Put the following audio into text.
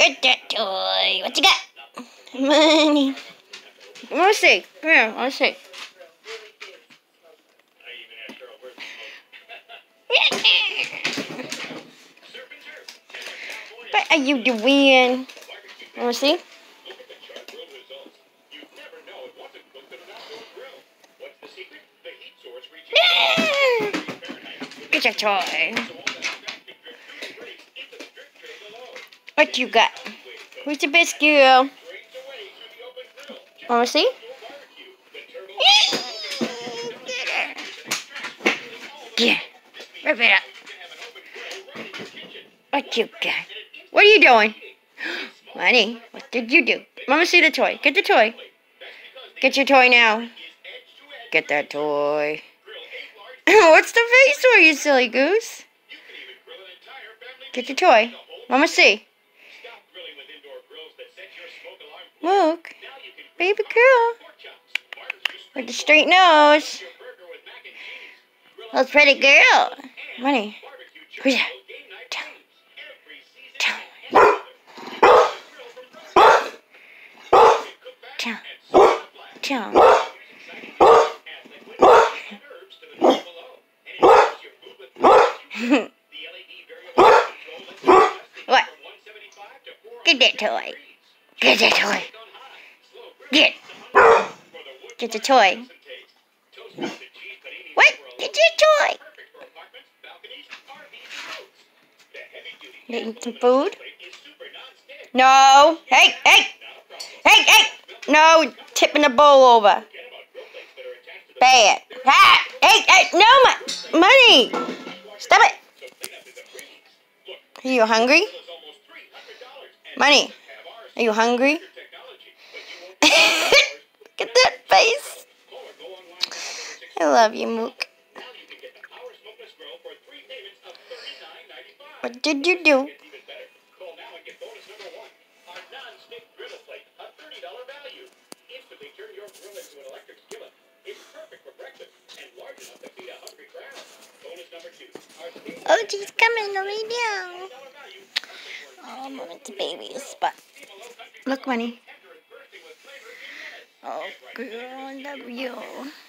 Get that toy. What you got? Money. Let's see. Here, let's see. What are you doing? Let's see. Get your toy. What you got? Who's the best girl? Wanna see? Yeah. Rip it up. What you got? What are you doing? Money, what did you do? Mama, see the toy. Get the toy. Get your toy now. Get that toy. What's the face for, you silly goose? Get your toy. Mama, see. Look. Baby girl. With the straight nose. That's pretty girl. Money. Who's that? What? Get that toy. Get that toy. Get the toy. What? Get your toy. Getting some food? No. Hey. No, tipping the bowl over. Bad. Ah, hey, no, money. Stop it. Are you hungry? Money. Are you hungry? Look at that face. I love you, Mook. What did you do? Oh, she's coming right now. Oh, Mom, it's a baby spot. Look, Money. Oh, girl, I love you.